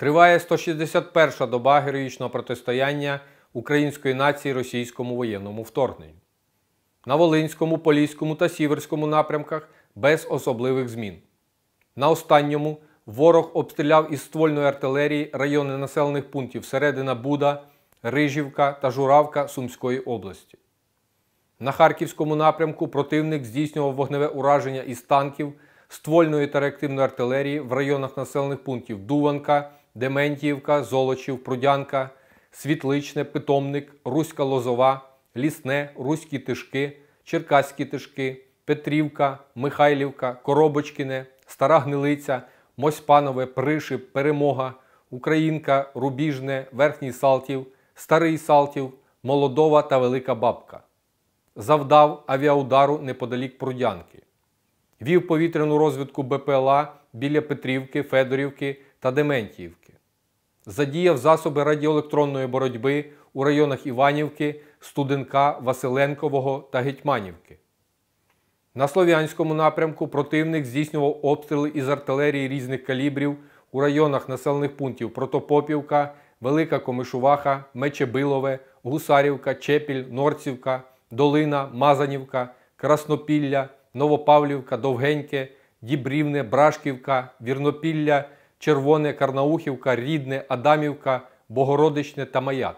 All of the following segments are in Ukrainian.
Триває 161-ша доба героїчного протистояння української нації російському воєнному вторгненню. На Волинському, Поліському та Сіверському напрямках без особливих змін. На останньому ворог обстріляв із ствольної артилерії райони населених пунктів Середина Буда, Рижівка та Журавка Сумської області. На Харківському напрямку противник здійснював вогневе ураження із танків, ствольної та реактивної артилерії в районах населених пунктів Дуванка, Дементіївка, Золочів, Прудянка, Світличне, Питомник, Руська Лозова, Лісне, Руські Тишки, Черкаські Тишки, Петрівка, Михайлівка, Коробочкіне, Стара Гнилиця, Мосьпанове, Пришип, Перемога, Українка, Рубіжне, Верхній Салтів, Старий Салтів, Молодова та Велика Бабка. Завдав авіаудару неподалік Прудянки. Вів повітряну розвідку БПЛА біля Петрівки, Федорівки та Дементіївки. Задіяв засоби радіоелектронної боротьби у районах Іванівки, Студенка, Василенкового та Гетьманівки. На Слов'янському напрямку противник здійснював обстріли із артилерії різних калібрів у районах населених пунктів Протопопівка, Велика Комишуваха, Мечебилове, Гусарівка, Чепіль, Норцівка, Долина, Мазанівка, Краснопілля, Новопавлівка, Довгеньке, Дібрівне, Брашківка, Вірнопілля, Червоне, Карнаухівка, Рідне, Адамівка, Богородичне та Маяк.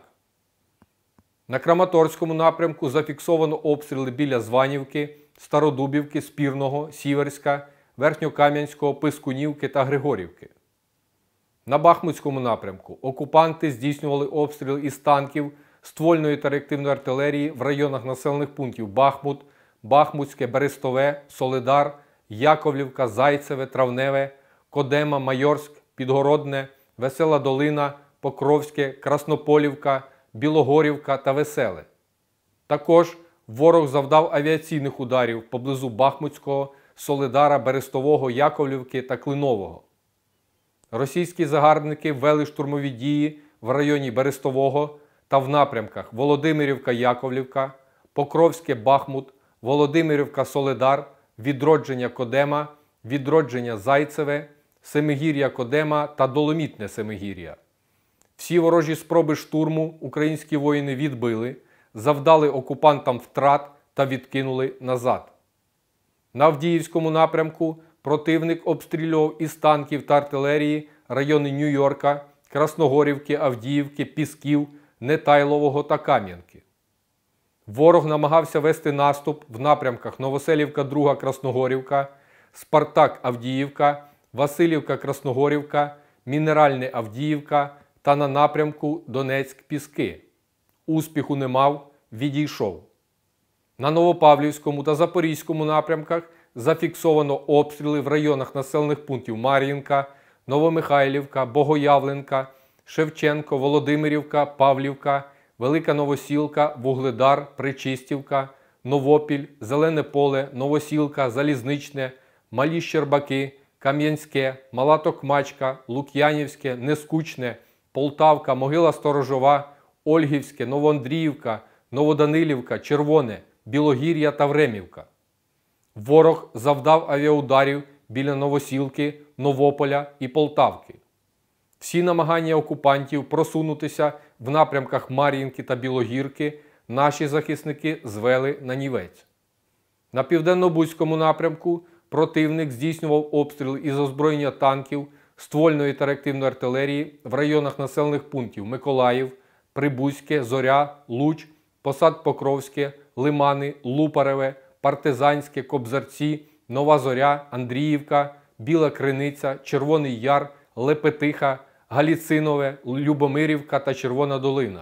На Краматорському напрямку зафіксовано обстріли біля Званівки, Стародубівки, Спірного, Сіверська, Верхньокам'янського, Пискунівки та Григорівки. На Бахмутському напрямку окупанти здійснювали обстріли із танків, ствольної та реактивної артилерії в районах населених пунктів Бахмут, Бахмутське, Берестове, Солидар, Яковлівка, Зайцеве, Травневе, Кодема, Майорськ, Підгородне, Весела Долина, Покровське, Краснополівка, Білогорівка та Веселе. Також ворог завдав авіаційних ударів поблизу Бахмутського, Солидара, Берестового, Яковлівки та Клинового. Російські загарбники ввели штурмові дії в районі Берестового та в напрямках Володимирівка-Яковлівка, Покровське-Бахмут, Володимирівка-Солидар, Відродження-Кодема, Відродження-Зайцеве, Семигір'я-Кодема та Доломітне-Семигір'я. Всі ворожі спроби штурму українські воїни відбили, завдали окупантам втрат та відкинули назад. На Авдіївському напрямку противник обстрілював із танків та артилерії райони Нью-Йорка, Красногорівки, Авдіївки, Пісків, Нетайлового та Кам'янки. Ворог намагався вести наступ в напрямках Новоселівка-2, Красногорівка, Спартак-Авдіївка, Василівка-Красногорівка, Мінеральне-Авдіївка та на напрямку Донецьк-Піски. Успіху не мав, відійшов. На Новопавлівському та Запорізькому напрямках зафіксовано обстріли в районах населених пунктів Мар'їнка, Новомихайлівка, Богоявленка, Шевченко, Володимирівка, Павлівка, Велика Новосілка, Вугледар, Причистівка, Новопіль, Зелене Поле, Новосілка, Залізничне, Малі Щербаки, Кам'янське, Мала Токмачка, Лук'янівське, Нескучне, Полтавка, Могила Сторожова, Ольгівське, Новоандріївка, Новоданилівка, Червоне, Білогір'я та Времівка. Ворог завдав авіаударів біля Новосілки, Новополя і Полтавки. Всі намагання окупантів просунутися в напрямках Мар'їнки та Білогірки наші захисники звели нанівець. На Південно-Бузькому напрямку противник здійснював обстріли із озброєння танків, ствольної та реактивної артилерії в районах населених пунктів Миколаїв, Прибузьке, Зоря, Луч, Посад Покровське, Лимани, Лупареве, Партизанське, Кобзарці, Нова Зоря, Андріївка, Біла Криниця, Червоний Яр, Лепетиха, Галіцинове, Любомирівка та Червона Долина.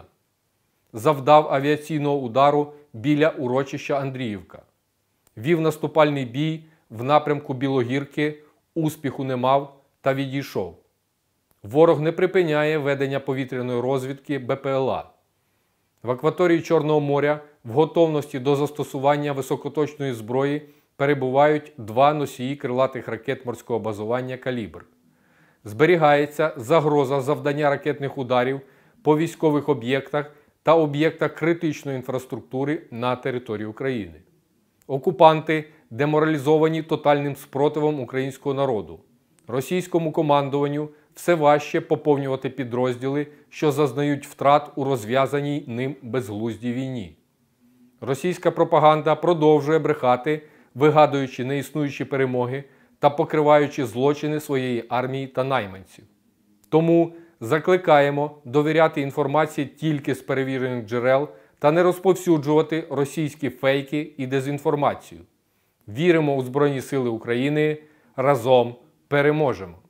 Завдав авіаційного удару біля урочища Андріївка. Вів наступальний бій в напрямку Білогірки, успіху не мав та відійшов. Ворог не припиняє ведення повітряної розвідки БПЛА. В акваторії Чорного моря в готовності до застосування високоточної зброї перебувають 2 носії крилатих ракет морського базування «Калібр». Зберігається загроза завдання ракетних ударів по військових об'єктах та об'єктах критичної інфраструктури на території України. Окупанти деморалізовані тотальним спротивом українського народу. Російському командуванню все важче поповнювати підрозділи, що зазнають втрат у розв'язаній ним безглуздій війні. Російська пропаганда продовжує брехати, вигадуючи неіснуючі перемоги та покриваючи злочини своєї армії та найманців. Тому закликаємо довіряти інформації тільки з перевірених джерел та не розповсюджувати російські фейки і дезінформацію. Віримо у Збройні Сили України. Разом переможемо!